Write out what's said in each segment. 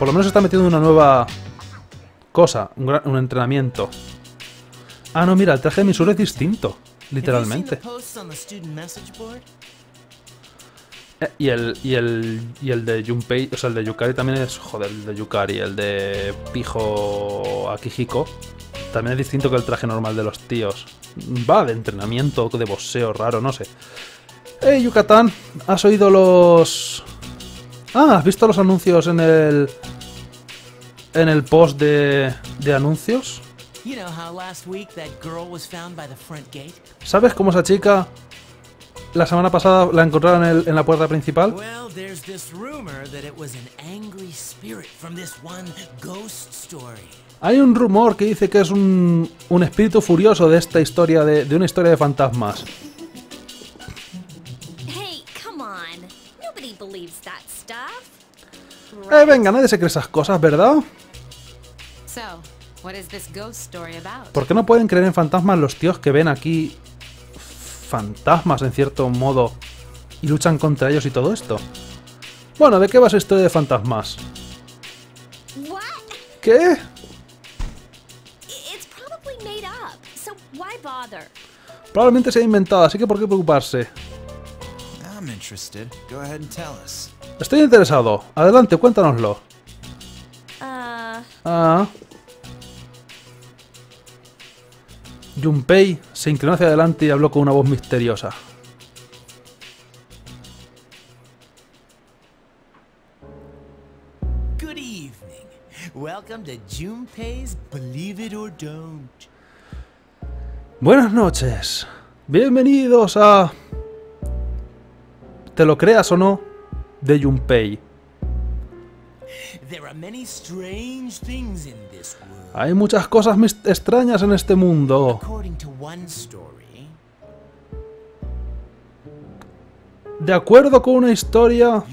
Por lo menos está metiendo una nueva cosa, un entrenamiento. Ah, no, mira, el traje de Misuru es distinto, literalmente. Y el de Junpei, o sea, el de Yukari también es... Joder, el de Yukari, el de Pijo Akihiko, también es distinto que el traje normal de los tíos. Va de entrenamiento, de boxeo raro, no sé. Yucatán, ¿has oído los...? Ah, ¿has visto los anuncios en el post de anuncios? ¿Sabes cómo esa chica la semana pasada la encontraron en la puerta principal? Hay un rumor que dice que es un espíritu furioso de esta historia, de una historia de fantasmas. Venga, nadie se cree esas cosas, ¿verdad? ¿Por qué no pueden creer en fantasmas los tíos que ven aquí fantasmas en cierto modo y luchan contra ellos y todo esto? Bueno, ¿de qué va esa historia de fantasmas? ¿Qué? Probablemente se ha inventado, así que ¿por qué preocuparse? Estoy interesado. Adelante, cuéntanoslo. Junpei se inclinó hacia adelante y habló con una voz misteriosa. Good evening. Welcome to Junpei's Believe It or Don't. Buenas noches. Bienvenidos a... ¿Te lo creas o no? De Junpei. Hay muchas cosas extrañas en este mundo. De acuerdo con una historia...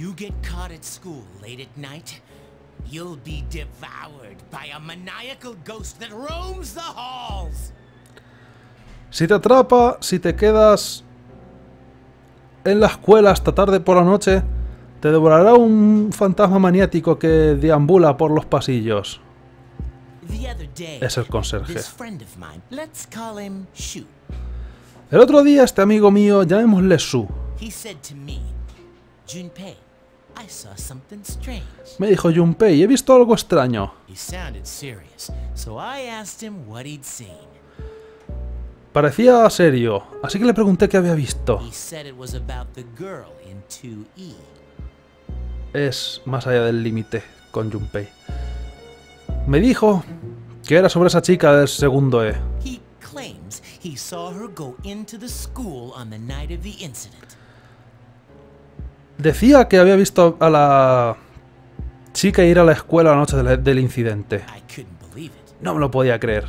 Si te atrapa, si te quedas en la escuela hasta tarde por la noche, te devorará un fantasma maniático que deambula por los pasillos. Es el conserje. El otro día este amigo mío, llamémosle Shu, me dijo: Junpei, he visto algo extraño. Parecía serio, así que le pregunté qué había visto. Es más allá del límite con Junpei. Me dijo que era sobre esa chica del segundo E. Decía que había visto a la chica ir a la escuela la noche del incidente. No me lo podía creer.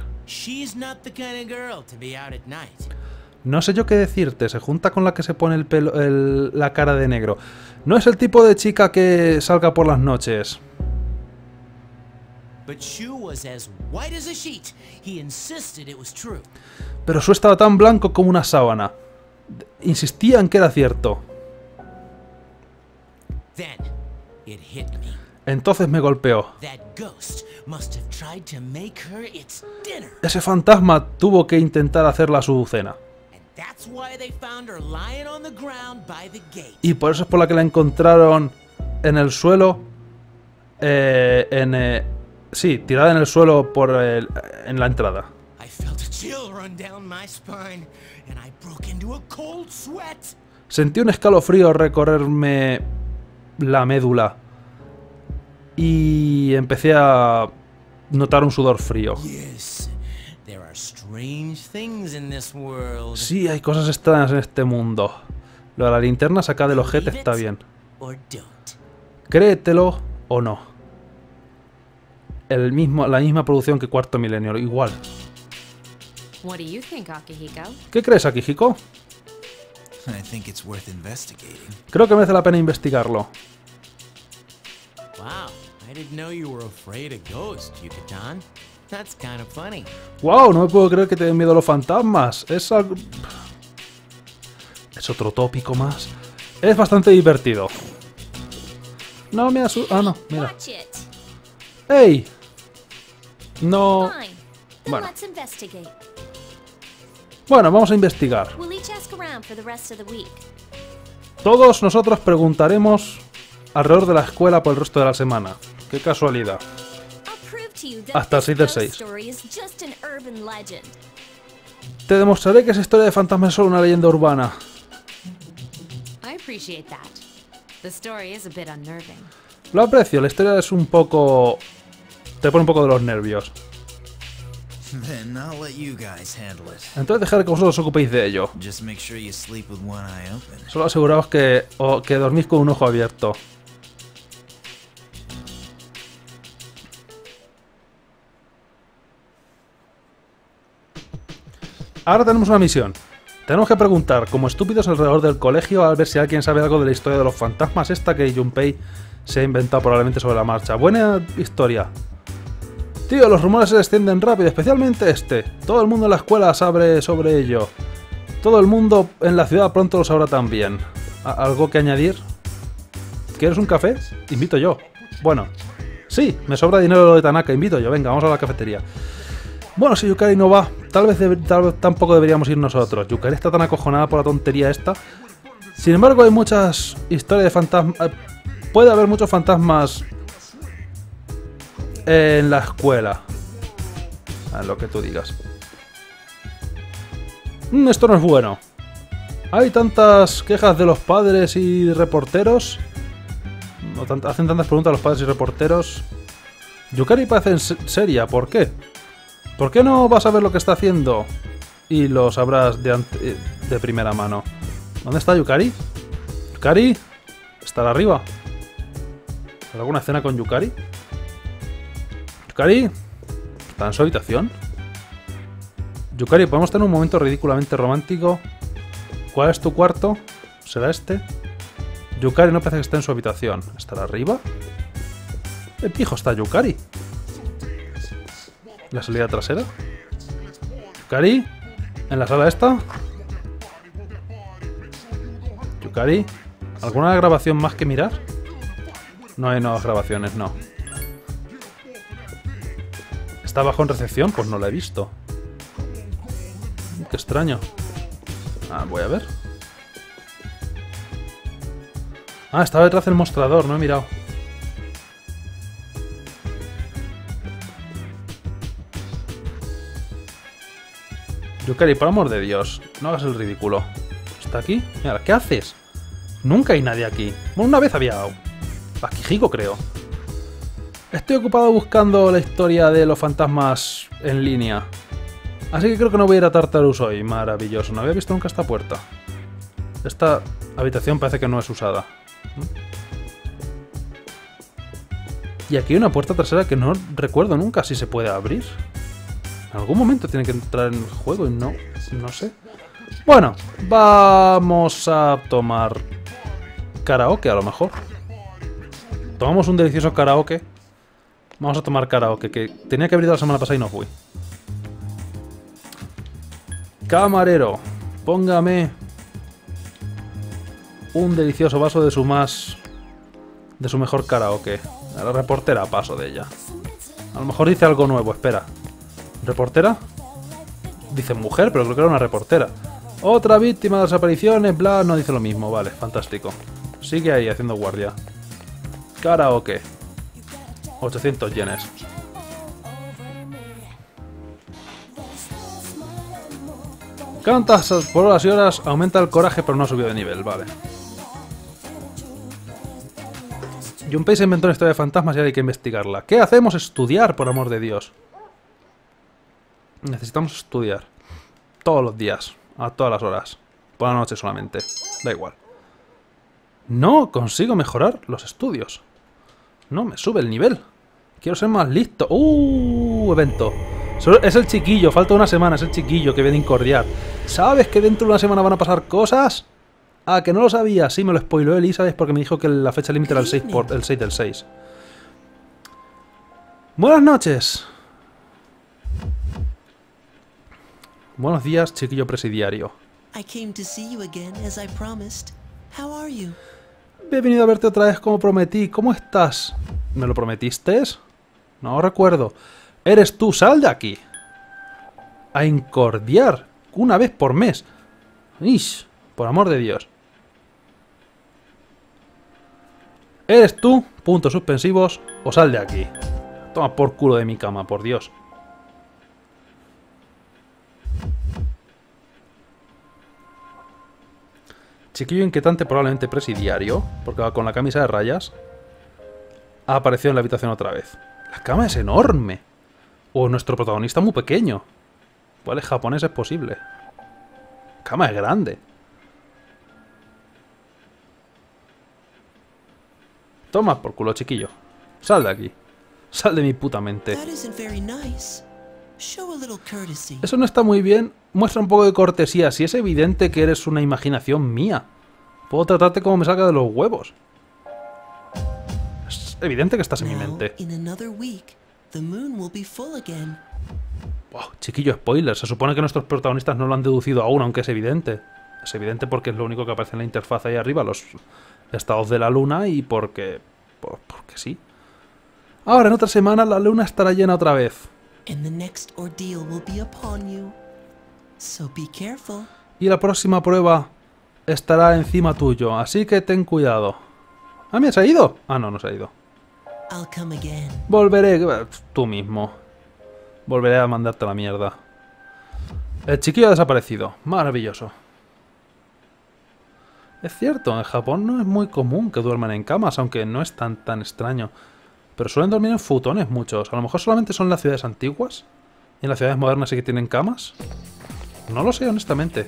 No sé yo qué decirte, se junta con la que se pone el pelo, la cara de negro. No es el tipo de chica que salga por las noches. Pero Shu estaba tan blanco como una sábana. Insistía en que era cierto. Entonces me golpeó. Ese fantasma tuvo que intentar hacerla su cena. Y por eso es por la que la encontraron en el suelo. Sí, tirada en el suelo en la entrada. Sentí un escalofrío recorrerme la médula. Y empecé a notar un sudor frío. Sí, hay cosas extrañas en este mundo. Lo de la linterna sacada del ojete está bien. Créetelo o no. La misma producción que Cuarto Milenio, igual. ¿Qué crees, Akihiko? Creo que merece la pena investigarlo. Wow, no me puedo creer que te den miedo a los fantasmas. Es algo... Es otro tópico más. Es bastante divertido. No me asusta... Ah, no, mira. ¡Ey! No... Fine. Then Bueno. let's investigate. Bueno, vamos a investigar. We'll each ask around for the rest of the week. Todos nosotros preguntaremos alrededor de la escuela por el resto de la semana. ¡Qué casualidad! I'll prove to you that Hasta el this 6 del ghost 6. story is just an urban legend. Te demostraré que esa historia de fantasmas es solo una leyenda urbana. I appreciate that. The story is a bit unnerving. Lo aprecio, la historia es un poco... te pone un poco de los nervios. Then I'll let you guys handle it. Entonces dejar que vosotros os ocupéis de ello. Just make sure you sleep with one eye open. Solo aseguraos que dormís con un ojo abierto. Ahora tenemos una misión. Tenemos que preguntar como estúpidos alrededor del colegio a ver si alguien sabe algo de la historia de los fantasmas esta que Junpei se ha inventado probablemente sobre la marcha. Buena historia. Tío, los rumores se extienden rápido, especialmente este. Todo el mundo en la escuela sabe sobre ello. Todo el mundo en la ciudad pronto lo sabrá también. ¿Algo que añadir? ¿Quieres un café? Invito yo. Bueno, sí, me sobra dinero de Tanaka, invito yo. Venga, vamos a la cafetería. Bueno, si Yukari no va, tal vez tampoco deberíamos ir nosotros. Yukari está tan acojonada por la tontería esta. Sin embargo, hay muchas historias de fantasmas. Puede haber muchos fantasmas en la escuela. A lo que tú digas. Esto no es bueno. Hay tantas quejas de los padres y reporteros. Hacen tantas preguntas a los padres y reporteros. Yukari parece seria, ¿por qué? ¿Por qué no vas a ver lo que está haciendo? Y lo sabrás de primera mano. ¿Dónde está Yukari? ¿Yukari? ¿Estará arriba? ¿Alguna escena con Yukari? ¿Yukari? ¿Está en su habitación? Yukari, ¿podemos tener un momento ridículamente romántico? ¿Cuál es tu cuarto? ¿Será este? Yukari no parece que esté en su habitación. ¿Estará arriba? ¿El pijo está Yukari? ¿La salida trasera? ¿Yukari? ¿En la sala esta? ¿Yukari? ¿Alguna grabación más que mirar? No hay nuevas grabaciones, no. ¿Está abajo en recepción? Pues no la he visto. Qué extraño. Voy a ver. Estaba detrás del mostrador, no he mirado. Yukari, por amor de Dios, no hagas el ridículo. ¿Está aquí? Mira, ¿qué haces? Nunca hay nadie aquí. Bueno, una vez había... Akihiko, creo. Estoy ocupado buscando la historia de los fantasmas en línea. Así que creo que no voy a ir a Tartarus hoy. Maravilloso. No había visto nunca esta puerta. Esta habitación parece que no es usada. Y aquí hay una puerta trasera que no recuerdo nunca si se puede abrir. En algún momento tiene que entrar en juego y no sé. Bueno, vamos a tomar karaoke a lo mejor. Tomamos un delicioso karaoke. Vamos a tomar karaoke, que tenía que haber ido la semana pasada y no fui. Camarero, póngame un delicioso vaso de su mejor karaoke. La reportera, paso de ella. A lo mejor dice algo nuevo, espera. ¿Reportera? Dice mujer, pero creo que era una reportera. Otra víctima de las apariciones, bla, no dice lo mismo. Vale, fantástico. Sigue ahí haciendo guardia. Karaoke. 800 yenes. Cantas por horas y horas, aumenta el coraje, pero no ha subido de nivel, vale. Junpei se inventó una historia de fantasmas y ahora hay que investigarla. ¿Qué hacemos? Estudiar, por amor de Dios. Necesitamos estudiar. Todos los días. A todas las horas. Por la noche solamente. Da igual. No consigo mejorar los estudios. No me sube el nivel. Quiero ser más listo. Evento. Es el chiquillo. Falta una semana. Es el chiquillo que viene a incordiar. ¿Sabes que dentro de una semana van a pasar cosas? Que no lo sabía. Sí, me lo spoiló Elizabeth porque me dijo que la fecha límite era el 6 del 6. Buenas noches. Buenos días, chiquillo presidiario. I came to see you again as I promised. How are you? He venido a verte otra vez como prometí. ¿Cómo estás? ¿Me lo prometiste? No recuerdo. Eres tú, sal de aquí. A incordiar. Una vez por mes. Ish, por amor de Dios. Eres tú, puntos suspensivos, o sal de aquí. Toma por culo de mi cama, por Dios. Chiquillo inquietante, probablemente presidiario, porque va con la camisa de rayas. Ha aparecido en la habitación otra vez. La cama es enorme. O nuestro protagonista muy pequeño. ¿Cuál es japonés es posible? La cama es grande. Toma por culo, chiquillo. Sal de aquí. Sal de mi puta mente. That isn't very nice. Show a little courtesy. Eso no está muy bien. Muestra un poco de cortesía. Si es evidente que eres una imaginación mía. Puedo tratarte como me salga de los huevos. Es evidente que estás en mi Now, mente. in another week, the moon will be full again. Wow, chiquillo, spoiler. Se supone que nuestros protagonistas no lo han deducido aún, aunque es evidente. Es evidente porque es lo único que aparece en la interfaz ahí arriba, los estados de la luna, y porque sí. Ahora, en otra semana, la luna estará llena otra vez. And the next ordeal will be upon you. So be careful. Y la próxima prueba estará encima tuyo, así que ten cuidado. ¿Ah, mira, se ha ido? Ah, no, no se ha ido. I'll come again. Volveré, tú mismo. Volveré a mandarte a la mierda. El chiquillo ha desaparecido. Maravilloso. Es cierto, en Japón no es muy común que duerman en camas, aunque no es tan extraño. Pero suelen dormir en futones muchos. A lo mejor solamente son en las ciudades antiguas. ¿Y en las ciudades modernas sí que tienen camas? No lo sé, honestamente.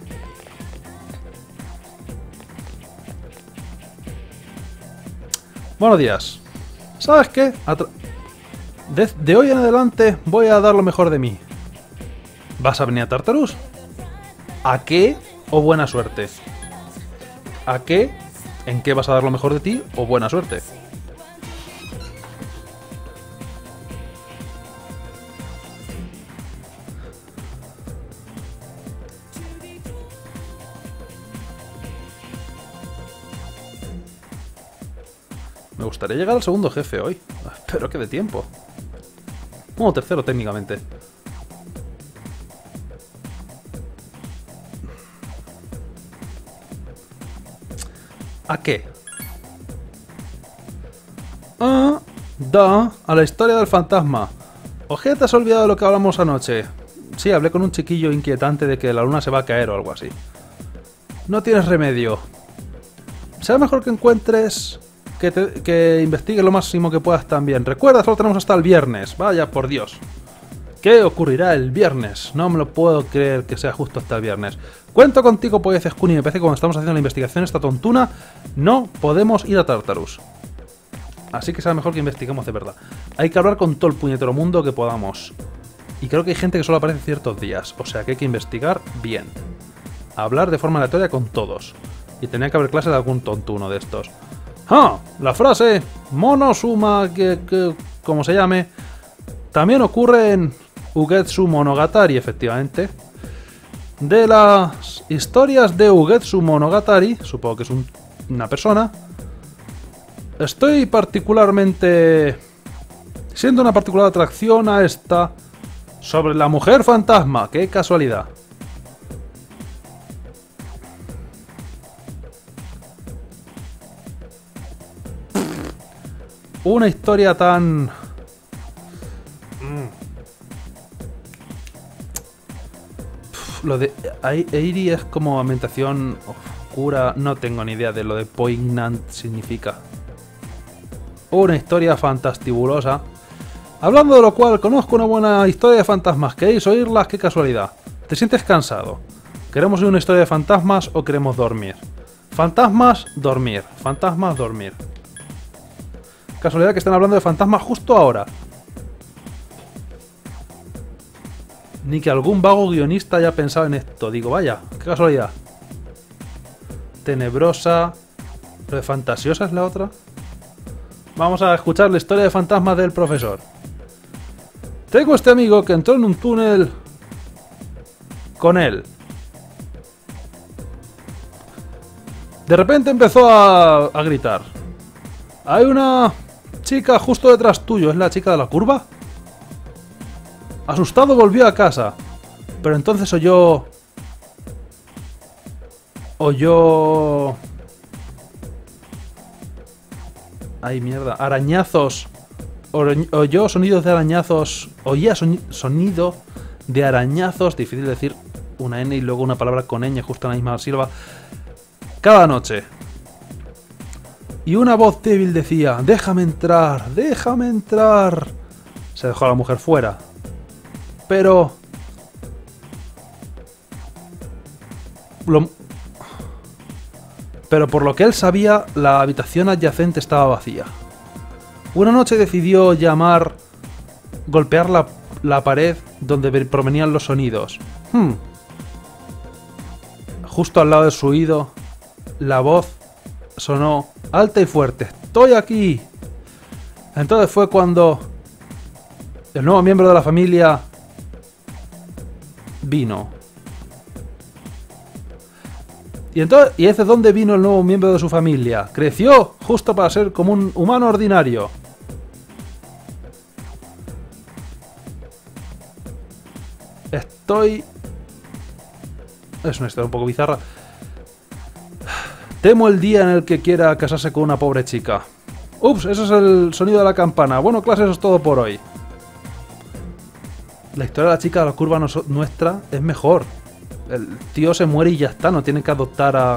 Buenos días. ¿Sabes qué? De hoy en adelante voy a dar lo mejor de mí. ¿Vas a venir a Tartarus? ¿A qué o buena suerte? ¿A qué? ¿En qué vas a dar lo mejor de ti o buena suerte? Me gustaría llegar al segundo jefe hoy. Espero que dé tiempo. Bueno, tercero técnicamente. ¿A qué? A la historia del fantasma. Oje, te has olvidado de lo que hablamos anoche. Sí, hablé con un chiquillo inquietante de que la luna se va a caer o algo así. No tienes remedio. Será mejor que encuentres... Que investigues lo máximo que puedas también. Recuerda, solo tenemos hasta el viernes. Vaya, por Dios. ¿Qué ocurrirá el viernes? No me lo puedo creer que sea justo hasta el viernes. Cuento contigo, Poyez Kuni. Me parece que cuando estamos haciendo la investigación esta tontuna, no podemos ir a Tartarus. Así que será mejor que investiguemos de verdad. Hay que hablar con todo el puñetero mundo que podamos. Y creo que hay gente que solo aparece ciertos días. O sea que hay que investigar bien. Hablar de forma aleatoria con todos. Y tenía que haber clase de algún tontuno de estos. ¡Ah! La frase Monosuma, que como se llame, también ocurre en Ugetsu Monogatari, efectivamente. De las historias de Ugetsu Monogatari, supongo que es una persona, estoy particularmente... siento una particular atracción a esta sobre la mujer fantasma. ¡Qué casualidad! Una historia tan... Lo de Eiri es como ambientación oscura. No tengo ni idea de lo de poignant significa. Una historia fantastibulosa. Hablando de lo cual, conozco una buena historia de fantasmas. ¿Queréis oírlas? ¡Qué casualidad! ¿Te sientes cansado? ¿Queremos oír una historia de fantasmas o queremos dormir? Fantasmas, dormir. Fantasmas, dormir. Casualidad que están hablando de fantasmas justo ahora. Ni que algún vago guionista haya pensado en esto. Digo, vaya, qué casualidad. Tenebrosa. ¿Lo de fantasiosa es la otra? Vamos a escuchar la historia de fantasmas del profesor. Tengo este amigo que entró en un túnel con él. De repente empezó a gritar. Hay una chica justo detrás tuyo. ¿Es la chica de la curva? Asustado volvió a casa. Pero entonces oyó... Ay, mierda. Arañazos. Oyó sonidos de arañazos. Oía sonido de arañazos. Difícil decir una N y luego una palabra con ñ justo en la misma sílaba. Cada noche. Y una voz débil decía: déjame entrar, déjame entrar. Se dejó a la mujer fuera. Pero... Pero por lo que él sabía, la habitación adyacente estaba vacía. Una noche decidió golpear la pared donde provenían los sonidos. Justo al lado de su oído, la voz sonó alta y fuerte. ¡Estoy aquí! Entonces fue cuando el nuevo miembro de la familia vino. Y es de dónde vino el nuevo miembro de su familia. Creció justo para ser como un humano ordinario. Es una historia un poco bizarra. Temo el día en el que quiera casarse con una pobre chica. Ups, ese es el sonido de la campana. Bueno, clase, eso es todo por hoy. La historia de la chica de la curva nuestra es mejor. El tío se muere y ya está. No tiene que adoptar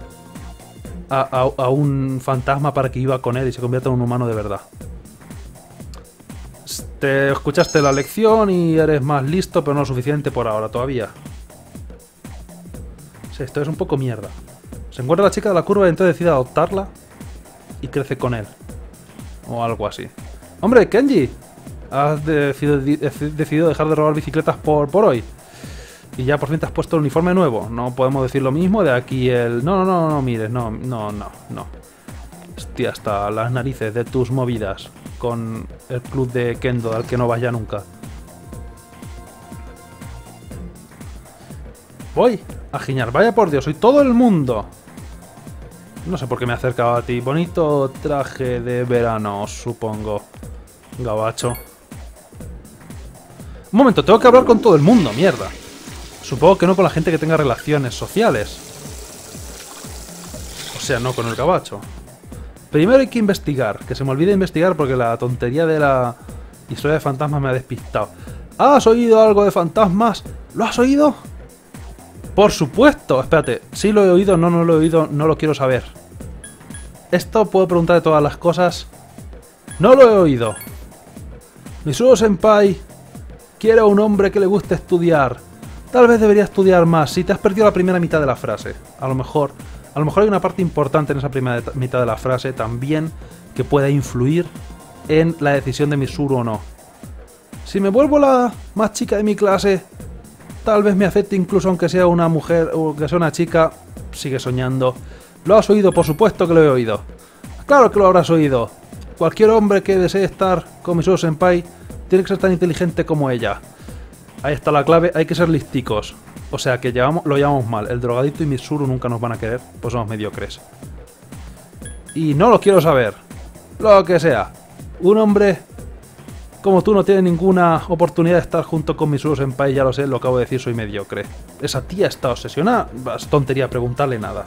a un fantasma para que viva con él y se convierta en un humano de verdad. Te escuchaste la lección y eres más listo, pero no lo suficiente por ahora todavía. Sí, esto es un poco mierda. Se encuentra la chica de la curva y entonces decide adoptarla y crece con él. O algo así. ¡Hombre, Kenji! Has decidido dejar de robar bicicletas por hoy. Y ya por fin te has puesto el uniforme nuevo. No podemos decir lo mismo de aquí el... No, mires, no. Hostia, hasta las narices de tus movidas con el club de Kendo al que no vaya nunca. Voy a giñar, vaya por Dios, soy todo el mundo. No sé por qué me he acercado a ti. Bonito traje de verano, supongo. Gabacho. Un momento, tengo que hablar con todo el mundo, mierda. Supongo que no con la gente que tenga relaciones sociales. O sea, no con el gabacho. Primero hay que investigar. Que se me olvide investigar porque la tontería de la historia de fantasmas me ha despistado. ¿Has oído algo de fantasmas? ¿Lo has oído? Por supuesto. Espérate. Sí lo he oído, no lo he oído, no lo quiero saber. Esto puedo preguntar de todas las cosas. No lo he oído. Misuro Senpai quiere a un hombre que le guste estudiar. Tal vez debería estudiar más. Si te has perdido la primera mitad de la frase. A lo mejor hay una parte importante en esa primera mitad de la frase también que pueda influir en la decisión de Misuru o no. Si me vuelvo la más chica de mi clase, tal vez me acepte incluso aunque sea una mujer o que sea una chica. Sigue soñando. ¿Lo has oído? Por supuesto que lo he oído. Claro que lo habrás oído. Cualquier hombre que desee estar con Misuru Senpai tiene que ser tan inteligente como ella. Ahí está la clave, hay que ser listicos. O sea que lo llevamos mal. El drogadito y Misuru nunca nos van a querer, pues somos mediocres. Y no lo quiero saber. Lo que sea. Un hombre como tú no tiene ninguna oportunidad de estar junto con Misuru Senpai, ya lo sé, lo acabo de decir, soy mediocre. Esa tía está obsesionada. Es tontería preguntarle nada.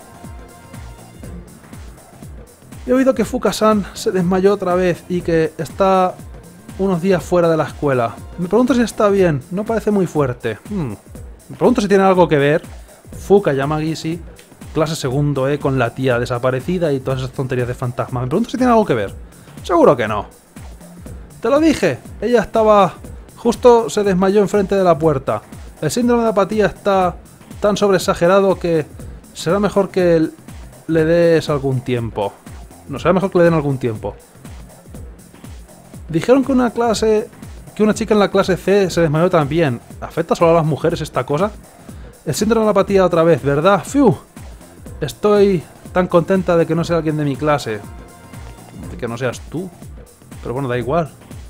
He oído que Fuka-san se desmayó otra vez y que está unos días fuera de la escuela. Me pregunto si está bien, no parece muy fuerte. Me pregunto si tiene algo que ver Fuka Yamagishi, clase segundo, con la tía desaparecida y todas esas tonterías de fantasma. Me pregunto si tiene algo que ver. Seguro que no. Te lo dije, ella estaba... Justo se desmayó enfrente de la puerta. El síndrome de apatía está tan sobreexagerado que será mejor que le des algún tiempo. No, será mejor que le den algún tiempo. Dijeron que una chica en la clase C se desmayó también. ¿Afecta solo a las mujeres esta cosa? El síndrome de la apatía otra vez, ¿verdad? ¡Fiu! Estoy tan contenta de que no sea alguien de mi clase. De que no seas tú. Pero bueno, da igual.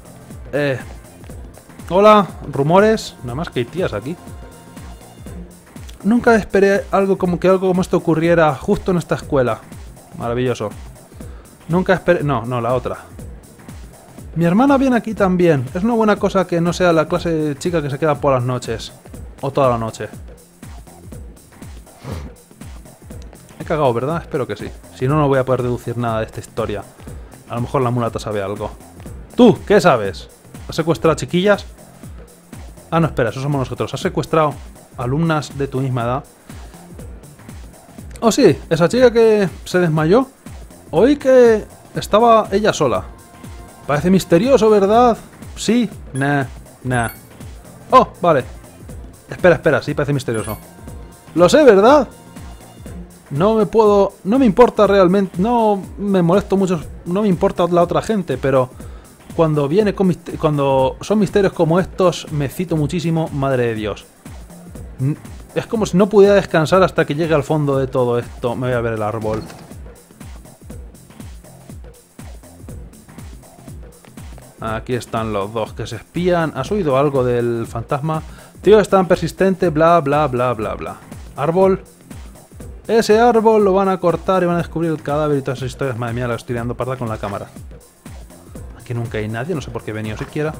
Hola, rumores. Nada más que hay tías aquí. Nunca esperé algo como esto ocurriera justo en esta escuela. Maravilloso. Nunca esperé... No, la otra. Mi hermana viene aquí también. Es una buena cosa que no sea la clase chica que se queda por las noches. O toda la noche. He cagado, ¿verdad? Espero que sí. Si no, no voy a poder deducir nada de esta historia. A lo mejor la mulata sabe algo. ¿Tú? ¿Qué sabes? ¿Has secuestrado chiquillas? Ah, no, espera, eso somos nosotros. ¿Has secuestrado alumnas de tu misma edad? Oh, sí, esa chica que se desmayó. Oí que estaba ella sola. Parece misterioso, ¿verdad? Sí, nah. Oh, vale. Espera, sí parece misterioso. Lo sé, ¿verdad? No me importa realmente, no me molesto mucho, no me importa la otra gente, pero cuando cuando son misterios como estos, me cito muchísimo, madre de Dios. Es como si no pudiera descansar hasta que llegue al fondo de todo esto. Me voy a ver el árbol. Aquí están los dos que se espían. ¿Has oído algo del fantasma? Tío, es tan persistente, bla, bla, bla, bla, bla. Árbol. Ese árbol lo van a cortar y van a descubrir el cadáver y todas esas historias. Madre mía, la estoy dando parda con la cámara. Aquí nunca hay nadie, no sé por qué he venido siquiera.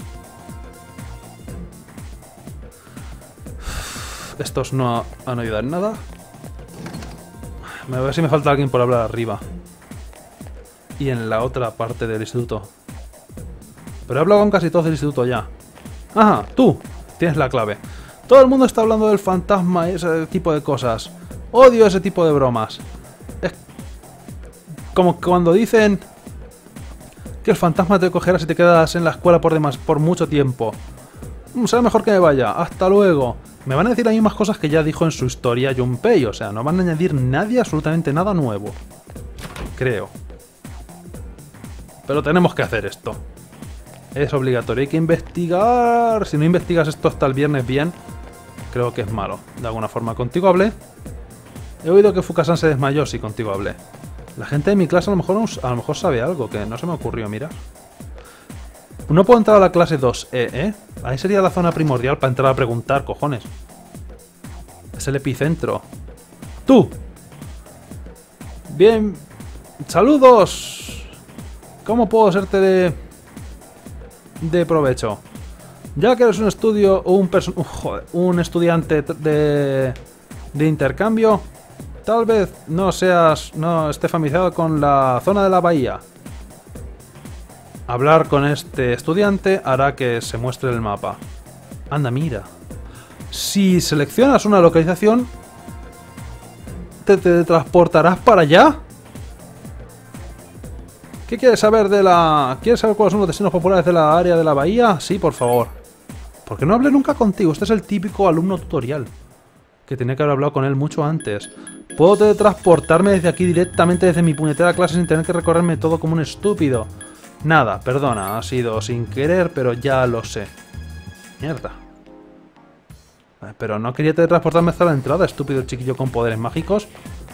Estos no han ayudado en nada. A ver si me falta alguien por hablar arriba. Y en la otra parte del instituto. Pero he hablado con casi todos del instituto ya. Ajá, tú. Tienes la clave. Todo el mundo está hablando del fantasma y ese tipo de cosas. Odio ese tipo de bromas. Es como cuando dicen que el fantasma te cogerá si te quedas en la escuela por mucho tiempo. Será mejor que me vaya. Hasta luego. Me van a decir las mismas cosas que ya dijo en su historia Junpei. O sea, no van a añadir nadie, absolutamente nada nuevo. Creo. Pero tenemos que hacer esto. Es obligatorio. Hay que investigar. Si no investigas esto hasta el viernes bien, creo que es malo. De alguna forma. Contigo hablé. He oído que Fukasan se desmayó. Sí, contigo hablé. La gente de mi clase a lo mejor sabe algo que no se me ocurrió, mira. No puedo entrar a la clase 2E, ¿eh? Ahí sería la zona primordial para entrar a preguntar, cojones. Es el epicentro. ¡Tú! Bien. ¡Saludos! ¿Cómo puedo serte de provecho? Ya que eres un estudio o un estudiante de intercambio, tal vez no esté familiarizado con la zona de la bahía. Hablar con este estudiante hará que se muestre el mapa. Anda, mira. Si seleccionas una localización, ¿te transportarás para allá? ¿Qué quieres saber ¿Quieres saber cuáles son los destinos populares de la área de la bahía? Sí, por favor. ¿Por qué no hablé nunca contigo? Este es el típico alumno tutorial. Que tenía que haber hablado con él mucho antes. Puedo teletransportarme desde aquí directamente desde mi puñetera clase sin tener que recorrerme todo como un estúpido. Nada, perdona, ha sido sin querer, pero ya lo sé. Mierda. Pero no quería teletransportarme hasta la entrada, estúpido chiquillo con poderes mágicos.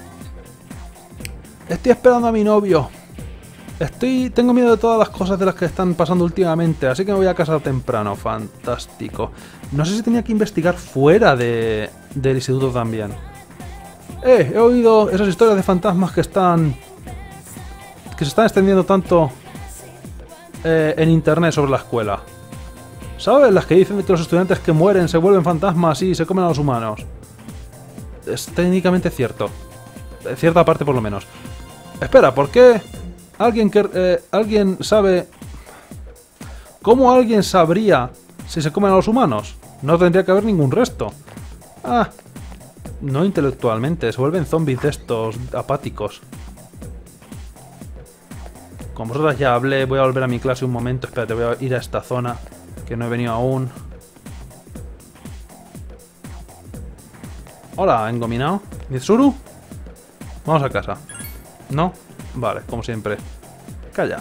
Estoy esperando a mi novio. Tengo miedo de todas las cosas de las que están pasando últimamente, así que me voy a casar temprano. Fantástico. No sé si tenía que investigar fuera del instituto también. He oído esas historias de fantasmas que se están extendiendo tanto en internet sobre la escuela. ¿Sabes? Las que dicen que los estudiantes que mueren se vuelven fantasmas y se comen a los humanos. Es técnicamente cierto. De cierta parte por lo menos. Espera, ¿por qué? ¿Alguien sabe? ¿Cómo alguien sabría si se comen a los humanos? No tendría que haber ningún resto. Ah, no intelectualmente, se vuelven zombies de estos apáticos. Con vosotras ya hablé, voy a volver a mi clase un momento. Espérate, voy a ir a esta zona que no he venido aún. Hola, Engominao. ¿Mitsuru? Vamos a casa. ¿No? Vale, como siempre. Calla.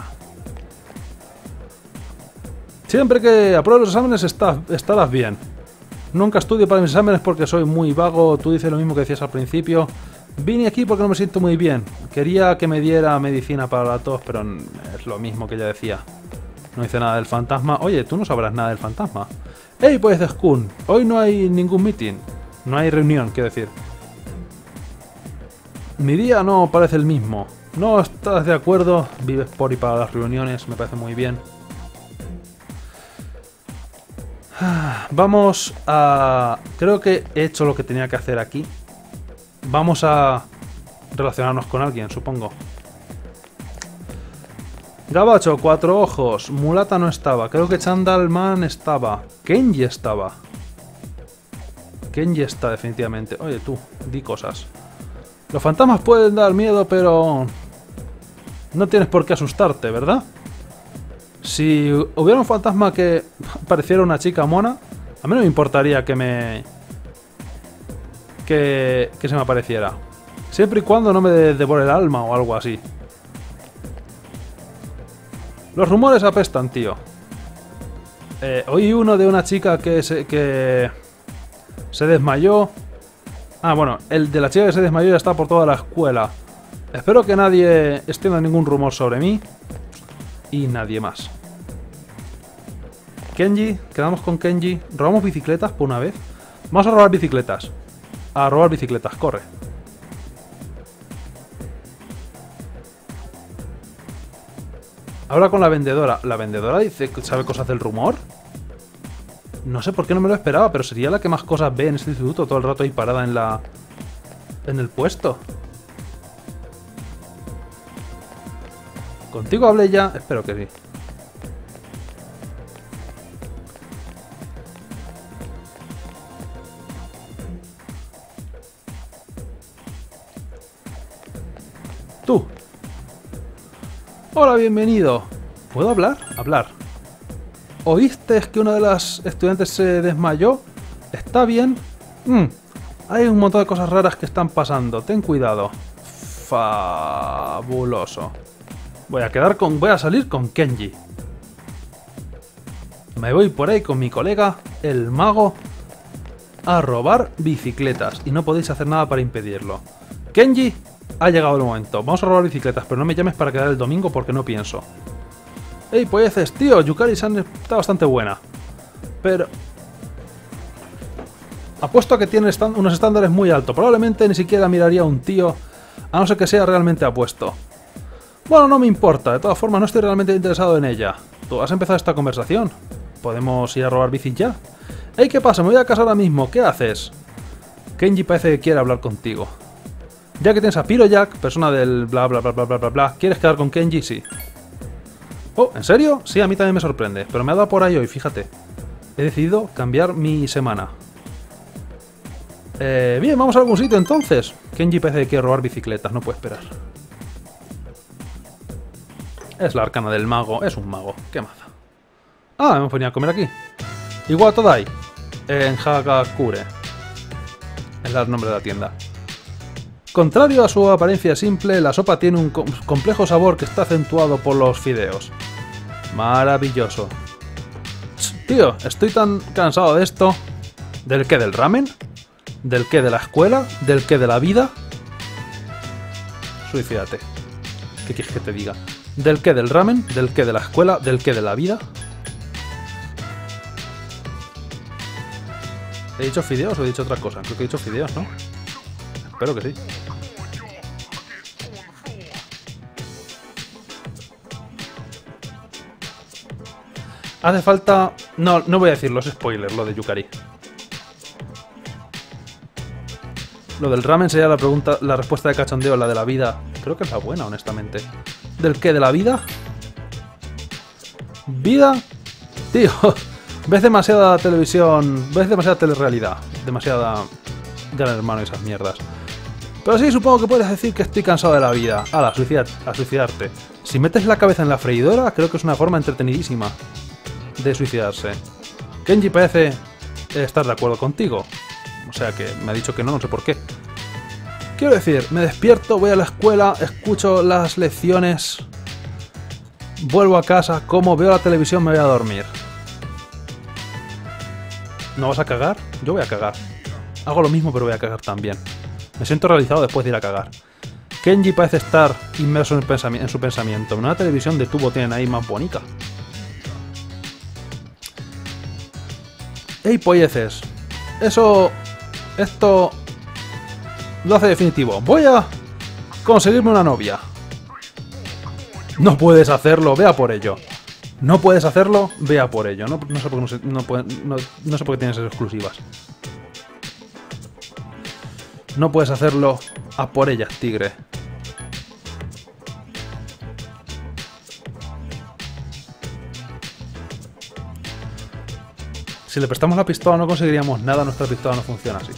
Siempre que apruebes los exámenes estarás bien. Nunca estudio para mis exámenes porque soy muy vago. Tú dices lo mismo que decías al principio. Vine aquí porque no me siento muy bien. Quería que me diera medicina para la tos, pero es lo mismo que ya decía. No hice nada del fantasma. Oye, tú no sabrás nada del fantasma. ¡Ey, pues Skun! Hoy no hay ningún meeting. No hay reunión, quiero decir. Mi día no parece el mismo. ¿No estás de acuerdo? Vives por y para las reuniones, me parece muy bien. Vamos a... Creo que he hecho lo que tenía que hacer aquí. Vamos a relacionarnos con alguien, supongo. Gabacho, 4 ojos. Mulata no estaba. Creo que Chandalman estaba. Kenji estaba. Kenji está definitivamente. Oye, tú, di cosas. Los fantasmas pueden dar miedo, pero... no tienes por qué asustarte, ¿verdad? Si hubiera un fantasma que pareciera una chica mona, a mí no me importaría que me... que se me apareciera. Siempre y cuando no me devore el alma o algo así. Los rumores apestan, tío. Oí uno de una chica que se desmayó. Ah, bueno, el de la chica que se desmayó ya está por toda la escuela. Espero que nadie extienda ningún rumor sobre mí. Y nadie más. Kenji, quedamos con Kenji. ¿Robamos bicicletas por una vez? Vamos a robar bicicletas. A robar bicicletas, corre. Habla con la vendedora. ¿La vendedora dice que sabe cosas del rumor? No sé por qué no me lo esperaba, pero sería la que más cosas ve en este instituto, todo el rato ahí parada en el puesto. ¿Contigo hablé ya? Espero que sí. Tú. Hola, bienvenido. ¿Puedo hablar? Hablar. ¿Oíste que una de las estudiantes se desmayó? ¿Está bien? Hay un montón de cosas raras que están pasando. Ten cuidado. Fabuloso. Voy a salir con Kenji. Me voy por ahí con mi colega, el mago, a robar bicicletas. Y no podéis hacer nada para impedirlo. Kenji, ha llegado el momento. Vamos a robar bicicletas, pero no me llames para quedar el domingo porque no pienso. Ey, pues tío, Yukari-san está bastante buena. Pero... apuesto a que tiene unos estándares muy altos. Probablemente ni siquiera miraría a un tío, a no ser que sea realmente apuesto. Bueno, no me importa. De todas formas, no estoy realmente interesado en ella. ¿Tú has empezado esta conversación? ¿Podemos ir a robar bicis ya? Ey, ¿qué pasa? Me voy a casa ahora mismo. ¿Qué haces? Kenji parece que quiere hablar contigo. Ya que tienes a Pyrojack, persona del bla bla bla bla bla bla bla, ¿quieres quedar con Kenji? Sí. Oh, ¿en serio? Sí, a mí también me sorprende, pero me ha dado por ahí hoy, fíjate. He decidido cambiar mi semana. Bien, vamos a algún sitio entonces. Kenji parece que quiere robar bicicletas, no puede esperar. Es la arcana del mago, es un mago, qué maza. Ah, hemos venido a comer aquí. Igual Todai, en Hagakure. Es el nombre de la tienda. Contrario a su apariencia simple, la sopa tiene un complejo sabor que está acentuado por los fideos. Maravilloso. Tío, estoy tan cansado de esto. ¿Del qué? ¿Del ramen? ¿Del qué? ¿De la escuela? ¿Del qué? ¿De la vida? Suicídate. ¿Qué quieres que te diga? ¿Del qué? ¿Del ramen? ¿Del qué? ¿De la escuela? ¿Del qué? ¿De la vida? ¿He dicho fideos o he dicho otra cosa? Creo que he dicho fideos, ¿no? Espero que sí. Hace falta... No voy a decirlo, es spoiler, lo de Yukari. Lo del ramen sería la respuesta de cachondeo, la de la vida. Creo que es la buena, honestamente. ¿Del qué? ¿De la vida? ¿Vida? Tío, ves demasiada televisión, ves demasiada telerrealidad, demasiada Gran Hermano y esas mierdas. Pero sí, supongo que puedes decir que estoy cansado de la vida. ¡Hala, a suicidarte! Si metes la cabeza en la freidora, creo que es una forma entretenidísima de suicidarse. Kenji parece estar de acuerdo contigo. O sea que me ha dicho que no, no sé por qué. Quiero decir, me despierto, voy a la escuela, escucho las lecciones, vuelvo a casa, como, veo la televisión, me voy a dormir. ¿No vas a cagar? Yo voy a cagar. Hago lo mismo, pero voy a cagar también. Me siento realizado después de ir a cagar. Kenji parece estar inmerso en su pensamiento. Una televisión de tubo tienen ahí más bonita. ¡Ey, polleces! Esto lo hace definitivo. Voy a conseguirme una novia. No puedes hacerlo, vea por ello. No puedes hacerlo, ve a por ello. No sé por qué no sé por qué tienes exclusivas. No puedes hacerlo, a por ellas, tigre. Si le prestamos la pistola no conseguiríamos nada, nuestra pistola no funciona así.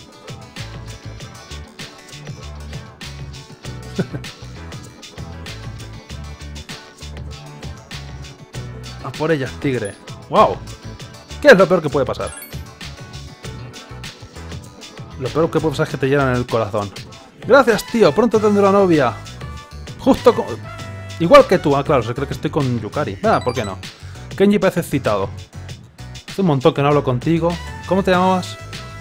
A por ellas, tigre. ¡Wow! ¿Qué es lo peor que puede pasar? Lo peor que puede pasar es que te llenan el corazón. Gracias, tío. Pronto tendré una novia. Justo con... Igual que tú. Ah, claro. Se cree que estoy con Yukari. Ah, ¿por qué no? Kenji parece excitado. Hace un montón que no hablo contigo. ¿Cómo te llamabas?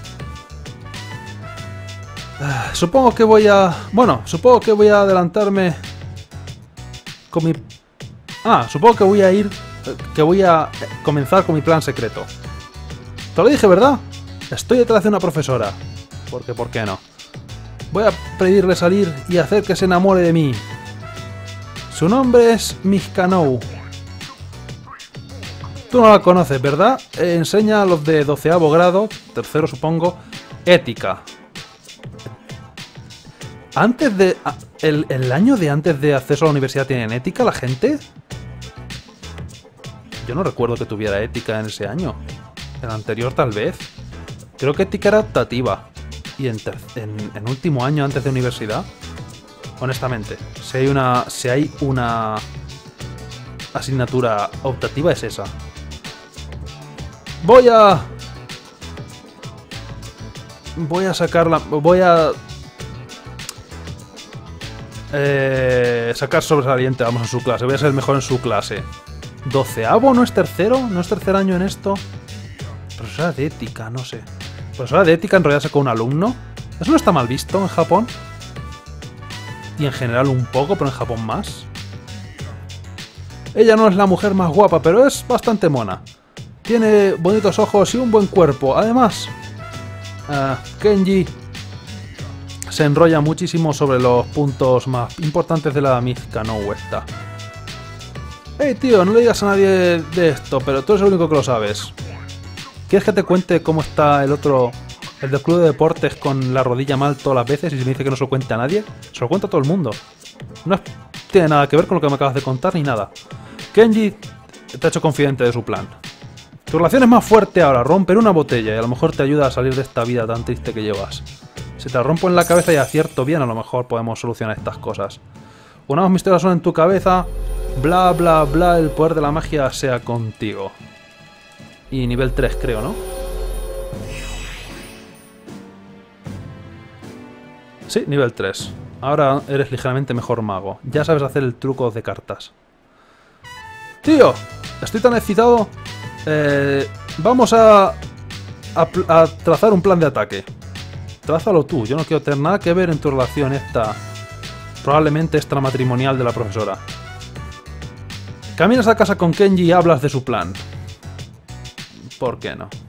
Supongo que voy a... Bueno, supongo que voy a adelantarme con mi... supongo que voy a ir... Que voy a comenzar con mi plan secreto. Te lo dije, ¿verdad? Estoy detrás de una profesora. Porque, ¿por qué no? Voy a pedirle salir y hacer que se enamore de mí. Su nombre es Mizkanou. Tú no la conoces, ¿verdad? Enseña a los de 12º grado, tercero supongo, ética. Antes de... ¿El año de antes de acceso a la universidad tienen ética la gente? Yo no recuerdo que tuviera ética en ese año. El anterior tal vez. Creo que ética era optativa. Y en último año antes de universidad, honestamente, si hay una asignatura optativa es esa. Voy a sacarla. Voy a sacar sobresaliente, vamos, en su clase. Voy a ser el mejor en su clase. ¿12º? ¿No es tercero? ¿No es tercer año en esto? Profesora de ética, no sé. Profesora de ética en realidad sacó un alumno. Eso no está mal visto en Japón. Y en general un poco, pero en Japón más. Ella no es la mujer más guapa, pero es bastante mona. Tiene bonitos ojos y un buen cuerpo. Además, Kenji se enrolla muchísimo sobre los puntos más importantes de la Mizkanou esta. Hey tío, no le digas a nadie de esto, pero tú eres el único que lo sabes. ¿Quieres que te cuente cómo está el otro, el del club de deportes con la rodilla mal todas las veces y se me dice que no se lo cuente a nadie? Se lo cuenta a todo el mundo. No tiene nada que ver con lo que me acabas de contar ni nada. Kenji te ha hecho confidente de su plan. Tu relación es más fuerte ahora, romper una botella y a lo mejor te ayuda a salir de esta vida tan triste que llevas. Si te la rompo en la cabeza y acierto bien, a lo mejor podemos solucionar estas cosas. Una más misterios son en tu cabeza, bla bla bla, el poder de la magia sea contigo. Y nivel 3 creo, ¿no? Sí, nivel 3. Ahora eres ligeramente mejor mago. Ya sabes hacer el truco de cartas. Tío, estoy tan excitado. Vamos a trazar un plan de ataque. Trázalo tú, yo no quiero tener nada que ver en tu relación esta... Probablemente extramatrimonial de la profesora. Caminas a casa con Kenji y hablas de su plan. ¿Por qué no?